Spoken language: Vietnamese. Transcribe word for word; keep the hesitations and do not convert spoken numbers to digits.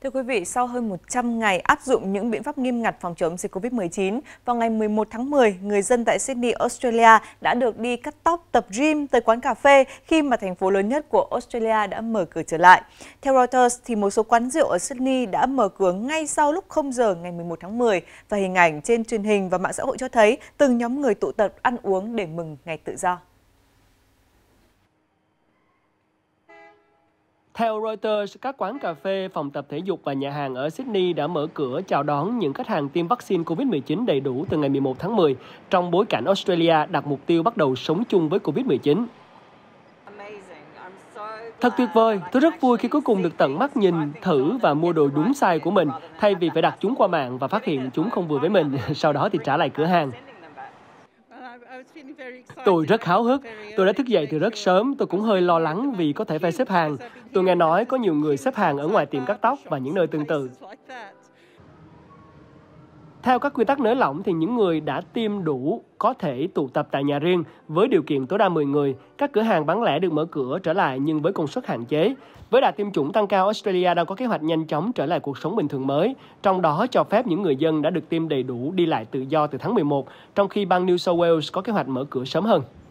Thưa quý vị, sau hơn một trăm ngày áp dụng những biện pháp nghiêm ngặt phòng chống dịch Covid mười chín, vào ngày mười một tháng mười, người dân tại Sydney, Australia đã được đi cắt tóc, tập gym, tới quán cà phê khi mà thành phố lớn nhất của Australia đã mở cửa trở lại. Theo Reuters, thì một số quán rượu ở Sydney đã mở cửa ngay sau lúc không giờ ngày mười một tháng mười, và hình ảnh trên truyền hình và mạng xã hội cho thấy từng nhóm người tụ tập ăn uống để mừng ngày tự do. Theo Reuters, các quán cà phê, phòng tập thể dục và nhà hàng ở Sydney đã mở cửa chào đón những khách hàng tiêm vaccine Covid mười chín đầy đủ từ ngày mười một tháng mười, trong bối cảnh Australia đặt mục tiêu bắt đầu sống chung với Covid mười chín. Thật tuyệt vời, tôi rất vui khi cuối cùng được tận mắt nhìn, thử và mua đồ đúng size của mình, thay vì phải đặt chúng qua mạng và phát hiện chúng không vừa với mình, sau đó thì trả lại cửa hàng. Tôi rất háo hức, tôi đã thức dậy từ rất sớm, tôi cũng hơi lo lắng vì có thể phải xếp hàng. Tôi nghe nói có nhiều người xếp hàng ở ngoài tiệm cắt tóc và những nơi tương tự. Theo các quy tắc nới lỏng thì những người đã tiêm đủ có thể tụ tập tại nhà riêng với điều kiện tối đa mười người. Các cửa hàng bán lẻ được mở cửa trở lại nhưng với công suất hạn chế. Với đà tiêm chủng tăng cao, Australia đang có kế hoạch nhanh chóng trở lại cuộc sống bình thường mới, trong đó cho phép những người dân đã được tiêm đầy đủ đi lại tự do từ tháng mười một, trong khi bang New South Wales có kế hoạch mở cửa sớm hơn.